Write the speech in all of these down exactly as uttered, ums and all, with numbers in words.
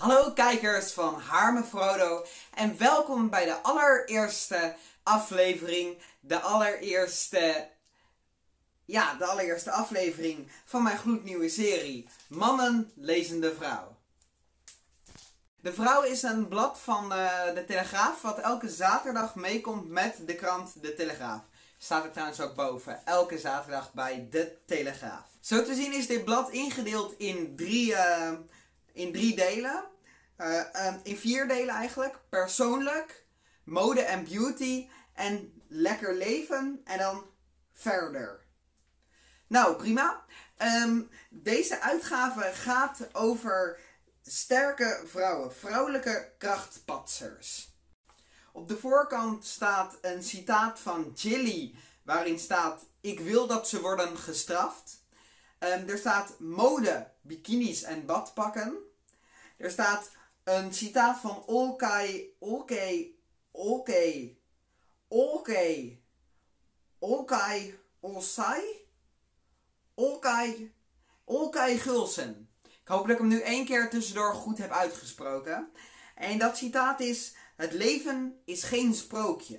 Hallo kijkers van Harme Frodo en welkom bij de allereerste aflevering, de allereerste, ja, de allereerste aflevering van mijn gloednieuwe serie Mannen lezen de Vrouw. De Vrouw is een blad van uh, de Telegraaf wat elke zaterdag meekomt met de krant De Telegraaf. Staat er trouwens ook boven, elke zaterdag bij De Telegraaf. Zo te zien is dit blad ingedeeld in drie, uh, in drie delen. Uh, uh, in vier delen eigenlijk. Persoonlijk, mode en beauty en lekker leven en dan verder. Nou, prima. Um, deze uitgave gaat over sterke vrouwen, vrouwelijke krachtpatsers. Op de voorkant staat een citaat van Jilly, waarin staat: ik wil dat ze worden gestraft. Um, er staat mode, bikinis en badpakken. Er staat een citaat van Olkay, Olkay, Olkay, Olkay, Olkay, Olsay, Olkay, Olkay Gulsen. Ik hoop dat ik hem nu één keer tussendoor goed heb uitgesproken. En dat citaat is: het leven is geen sprookje.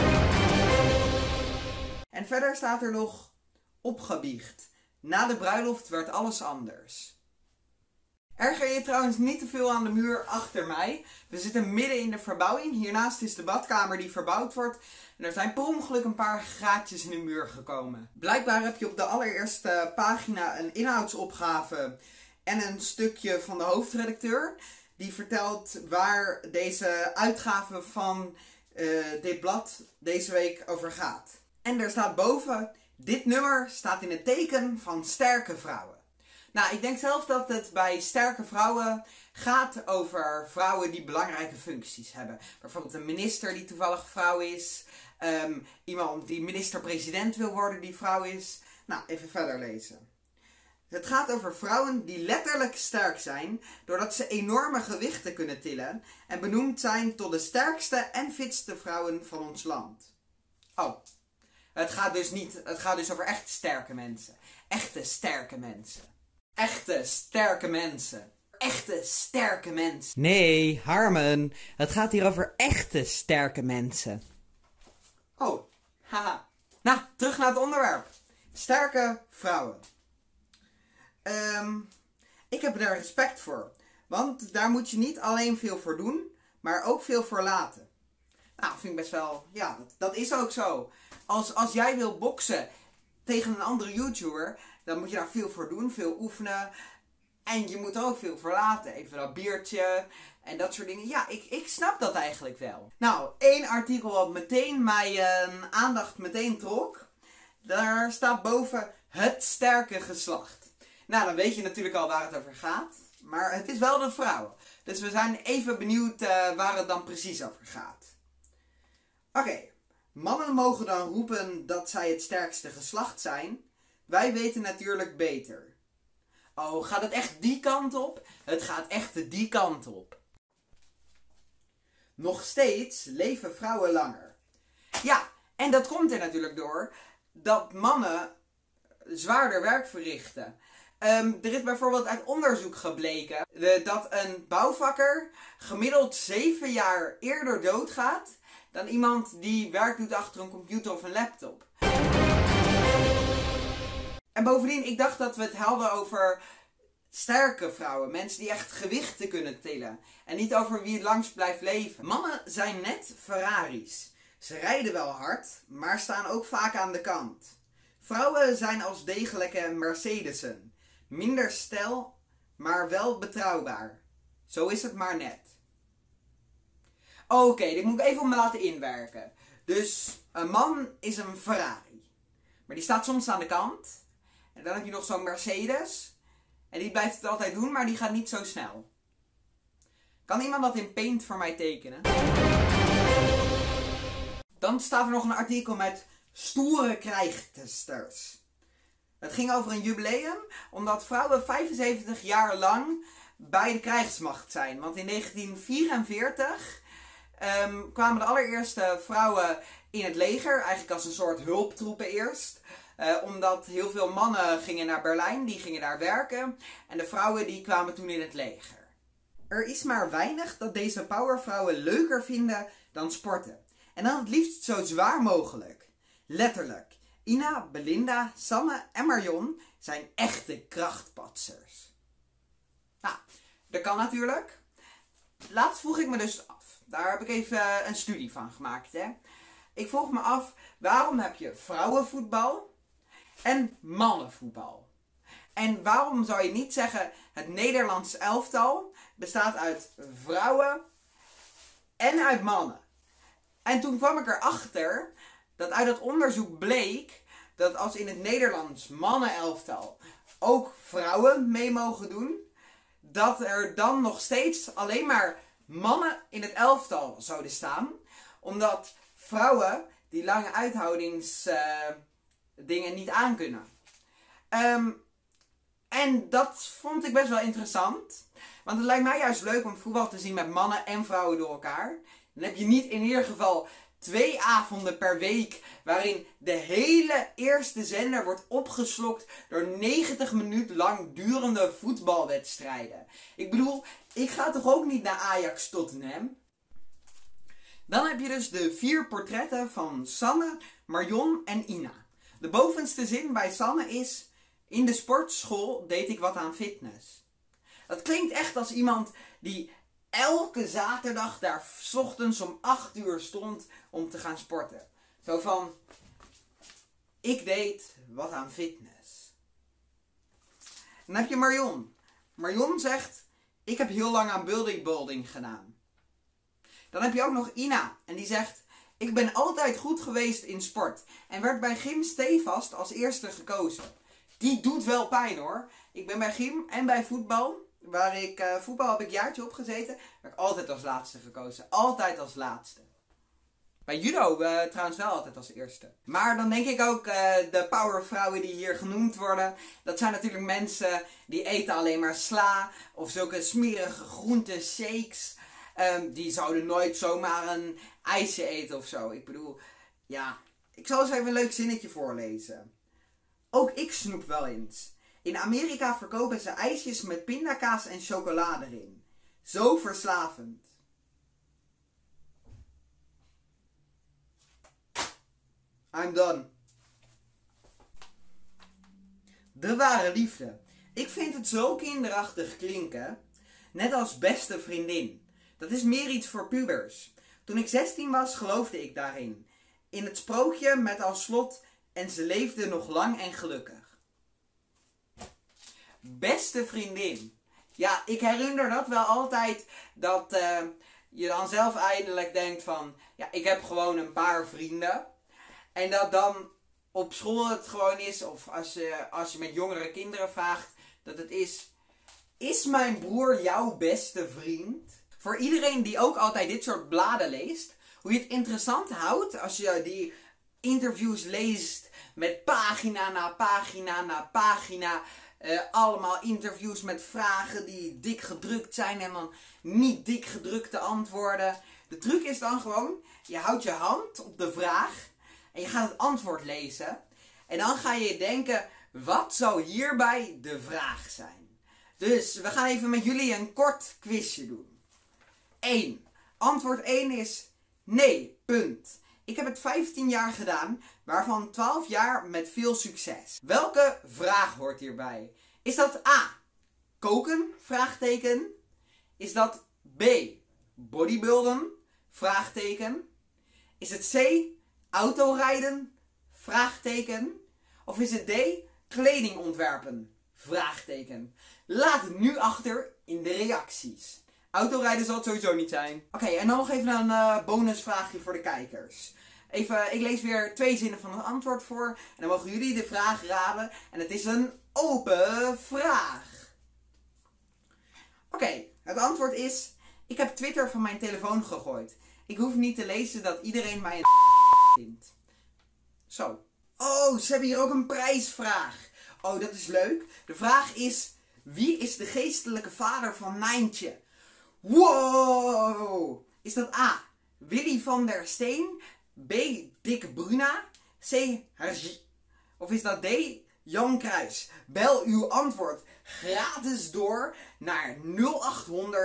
En verder staat er nog: opgebiecht. Na de bruiloft werd alles anders. Erger je trouwens niet te veel aan de muur achter mij. We zitten midden in de verbouwing. Hiernaast is de badkamer die verbouwd wordt. En er zijn per ongeluk een paar gaatjes in de muur gekomen. Blijkbaar heb je op de allereerste pagina een inhoudsopgave en een stukje van de hoofdredacteur. Die vertelt waar deze uitgave van uh, dit blad deze week over gaat. En er staat boven: dit nummer staat in het teken van sterke vrouwen. Nou, ik denk zelf dat het bij sterke vrouwen gaat over vrouwen die belangrijke functies hebben. Bijvoorbeeld een minister die toevallig vrouw is. Um, iemand die minister-president wil worden die vrouw is. Nou, even verder lezen. Het gaat over vrouwen die letterlijk sterk zijn, doordat ze enorme gewichten kunnen tillen en benoemd zijn tot de sterkste en fitste vrouwen van ons land. Oh, het gaat dus niet, het gaat dus over echt sterke mensen. Echte sterke mensen. Echte sterke mensen. Echte sterke mensen. Nee, Harmen, het gaat hier over echte sterke mensen. Oh, haha. Nou, terug naar het onderwerp. Sterke vrouwen. Um, ik heb daar respect voor. Want daar moet je niet alleen veel voor doen, maar ook veel voor laten. Nou, vind ik best wel, ja, dat, dat is ook zo. Als, als jij wil boksen tegen een andere YouTuber, dan moet je daar veel voor doen, veel oefenen. En je moet er ook veel voor laten. Even dat biertje en dat soort dingen. Ja, ik, ik snap dat eigenlijk wel. Nou, één artikel wat meteen mijn uh, aandacht meteen trok. Daar staat boven: het sterke geslacht. Nou, dan weet je natuurlijk al waar het over gaat. Maar het is wel de vrouwen. Dus we zijn even benieuwd uh, waar het dan precies over gaat. Oké. Okay. Mannen mogen dan roepen dat zij het sterkste geslacht zijn. Wij weten natuurlijk beter. Oh, gaat het echt die kant op? Het gaat echt die kant op. Nog steeds leven vrouwen langer. Ja, en dat komt er natuurlijk door dat mannen zwaarder werk verrichten. Um, er is bijvoorbeeld uit onderzoek gebleken de, dat een bouwvakker gemiddeld zeven jaar eerder doodgaat dan iemand die werk doet achter een computer of een laptop. En bovendien, ik dacht dat we het hadden over sterke vrouwen. Mensen die echt gewichten kunnen tillen. En niet over wie het langst blijft leven. Mannen zijn net Ferraris. Ze rijden wel hard, maar staan ook vaak aan de kant. Vrouwen zijn als degelijke Mercedesen. Minder stijl, maar wel betrouwbaar. Zo is het maar net. Oké, okay, dit moet ik even op me laten inwerken. Dus een man is een Ferrari. Maar die staat soms aan de kant. En dan heb je nog zo'n Mercedes. En die blijft het altijd doen, maar die gaat niet zo snel. Kan iemand dat in Paint voor mij tekenen? Dan staat er nog een artikel met stoere krijgsters. Het ging over een jubileum, omdat vrouwen vijfenzeventig jaar lang bij de krijgsmacht zijn. Want in negentien vierenveertig um, kwamen de allereerste vrouwen in het leger, eigenlijk als een soort hulptroepen eerst. Uh, omdat heel veel mannen gingen naar Berlijn, die gingen daar werken. En de vrouwen die kwamen toen in het leger. Er is maar weinig dat deze powervrouwen leuker vinden dan sporten. En dan het liefst zo zwaar mogelijk. Letterlijk. Ina, Belinda, Sanne en Marion zijn echte krachtpatsers. Nou, dat kan natuurlijk. Laatst vroeg ik me dus af. Daar heb ik even een studie van gemaakt. Hè? Ik vroeg me af, waarom heb je vrouwenvoetbal en mannenvoetbal? En waarom zou je niet zeggen, het Nederlands elftal bestaat uit vrouwen en uit mannen? En toen kwam ik erachter dat uit het onderzoek bleek dat als in het Nederlands mannenelftal ook vrouwen mee mogen doen, dat er dan nog steeds alleen maar mannen in het elftal zouden staan. Omdat vrouwen die lange uithoudingsdingen uh, niet aankunnen. Um, en dat vond ik best wel interessant. Want het lijkt mij juist leuk om voetbal te zien met mannen en vrouwen door elkaar. Dan heb je niet in ieder geval twee avonden per week waarin de hele eerste zender wordt opgeslokt door negentig minuten lang durende voetbalwedstrijden. Ik bedoel, ik ga toch ook niet naar Ajax Tottenham? Dan heb je dus de vier portretten van Sanne, Marion en Ina. De bovenste zin bij Sanne is: in de sportschool deed ik wat aan fitness. Dat klinkt echt als iemand die elke zaterdag daar 's ochtends om acht uur stond om te gaan sporten. Zo van, ik deed wat aan fitness. Dan heb je Marion. Marion zegt, ik heb heel lang aan building building gedaan. Dan heb je ook nog Ina. En die zegt, ik ben altijd goed geweest in sport. En werd bij Gym Stevast als eerste gekozen. Die doet wel pijn hoor. Ik ben bij gym en bij voetbal. Waar ik, uh, voetbal heb ik een jaartje opgezeten. Werd ik altijd als laatste gekozen. Altijd als laatste. Bij judo uh, trouwens wel altijd als eerste. Maar dan denk ik ook, uh, de powervrouwen die hier genoemd worden. Dat zijn natuurlijk mensen die eten alleen maar sla. Of zulke smerige groente shakes. Um, die zouden nooit zomaar een ijsje eten of zo. Ik bedoel, ja. Ik zal eens even een leuk zinnetje voorlezen. Ook ik snoep wel eens. In Amerika verkopen ze ijsjes met pindakaas en chocolade erin. Zo verslavend. I'm done. De ware liefde. Ik vind het zo kinderachtig klinken. Net als beste vriendin. Dat is meer iets voor pubers. Toen ik zestien was, geloofde ik daarin. In het sprookje met als slot, en ze leefde nog lang en gelukkig. Beste vriendin. Ja, ik herinner dat wel altijd, dat uh, je dan zelf eindelijk denkt van, ja, ik heb gewoon een paar vrienden. En dat dan op school het gewoon is, of als je, als je met jongere kinderen vraagt, dat het is, is mijn broer jouw beste vriend? Voor iedereen die ook altijd dit soort bladen leest, hoe je het interessant houdt als je die interviews leest met pagina na pagina na pagina. Uh, allemaal interviews met vragen die dik gedrukt zijn en dan niet dik gedrukte antwoorden. De truc is dan gewoon, je houdt je hand op de vraag en je gaat het antwoord lezen. En dan ga je denken, wat zou hierbij de vraag zijn? Dus we gaan even met jullie een kort quizje doen. één. Antwoord één is nee, punt. Ik heb het vijftien jaar gedaan, waarvan twaalf jaar met veel succes. Welke vraag hoort hierbij? Is dat A, koken? Vraagteken. Is dat B, bodybuilden? Vraagteken. Is het C, autorijden? Vraagteken. Of is het D, kleding ontwerpen? Vraagteken. Laat het nu achter in de reacties. Autorijden zal het sowieso niet zijn. Oké, okay, en dan nog even een uh, bonusvraagje voor de kijkers. Even, ik lees weer twee zinnen van het antwoord voor. En dan mogen jullie de vraag raden. En het is een open vraag. Oké, okay, het antwoord is, ik heb Twitter van mijn telefoon gegooid. Ik hoef niet te lezen dat iedereen mij een vindt. Zo. Oh, ze hebben hier ook een prijsvraag. Oh, dat is leuk. De vraag is, wie is de geestelijke vader van Nijntje? Wow! Is dat A, Willy van der Steen? B, Dick Bruna? C, Hergé? Of is dat D, Jan Kruis? Bel uw antwoord gratis door naar nul acht honderd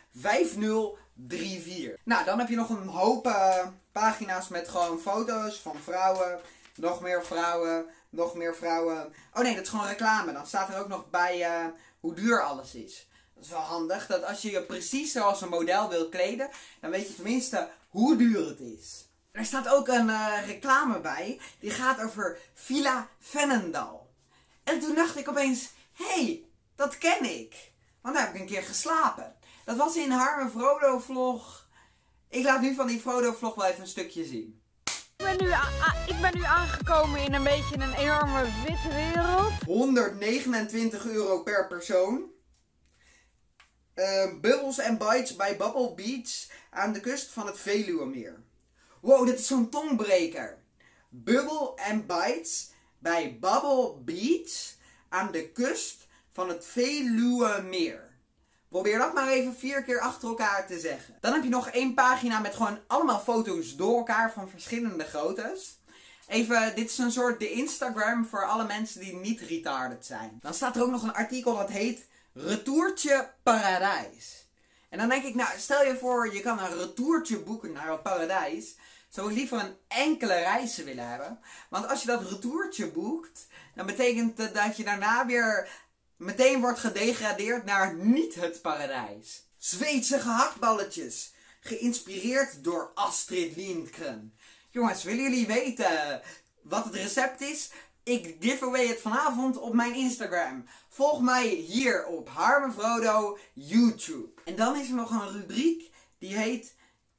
vijf nul drie vier. Nou, dan heb je nog een hoop uh, pagina's met gewoon foto's van vrouwen. Nog meer vrouwen. Nog meer vrouwen. Oh nee, dat is gewoon reclame. Dan staat er ook nog bij uh, hoe duur alles is. Dat is wel handig. Dat als je je precies zoals een model wilt kleden, dan weet je tenminste hoe duur het is. Er staat ook een uh, reclame bij. Die gaat over Villa Vennendal. En toen dacht ik opeens, hé, hey, dat ken ik. Want daar heb ik een keer geslapen. Dat was in Harme Frodo vlog. Ik laat nu van die Frodo vlog wel even een stukje zien. Ik ben, nu ik ben nu aangekomen in een beetje een enorme witte wereld. honderdnegenentwintig euro per persoon. Uh, Bubbles and Bites bij Bubble Beach aan de kust van het Veluwemeer. Wow, dit is zo'n tongbreker. Bubble and Bites bij Bubble Beach aan de kust van het Veluwemeer. Probeer dat maar even vier keer achter elkaar te zeggen. Dan heb je nog één pagina met gewoon allemaal foto's door elkaar van verschillende groottes. Even, dit is een soort de Instagram voor alle mensen die niet retarded zijn. Dan staat er ook nog een artikel dat heet Retourtje Paradijs. En dan denk ik, nou stel je voor je kan een retourtje boeken naar het paradijs. Zou ik liever een enkele reis willen hebben. Want als je dat retourtje boekt, dan betekent het dat je daarna weer meteen wordt gedegradeerd naar niet het paradijs. Zweedse gehaktballetjes. Geïnspireerd door Astrid Lindgren. Jongens, willen jullie weten wat het recept is? Ik giveaway het vanavond op mijn Instagram. Volg mij hier op Harme Frodo YouTube. En dan is er nog een rubriek die heet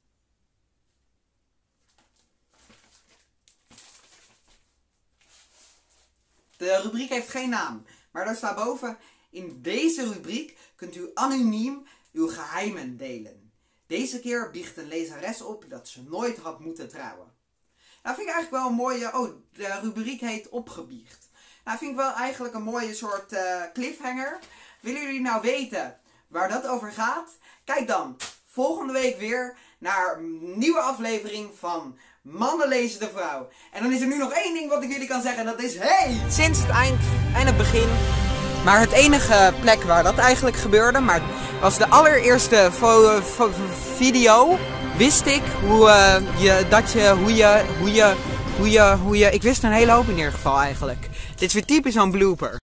De rubriek heeft geen naam, maar daar staat boven: in deze rubriek kunt u anoniem uw geheimen delen. Deze keer biecht een lezeres op dat ze nooit had moeten trouwen. Nou, vind ik eigenlijk wel een mooie. Oh, de rubriek heet Opgebiecht. Nou, vind ik wel eigenlijk een mooie soort uh, cliffhanger. Willen jullie nou weten waar dat over gaat? Kijk dan volgende week weer naar een nieuwe aflevering van Mannen lezen de vrouw. En dan is er nu nog één ding wat ik jullie kan zeggen. En dat is, hey! Sinds het eind en het begin. Maar het enige plek waar dat eigenlijk gebeurde, maar was de allereerste video. Wist ik hoe, uh, je, dat je, hoe je, hoe je, hoe je, hoe je... Ik wist een hele hoop in ieder geval eigenlijk. Dit is weer typisch zo'n blooper.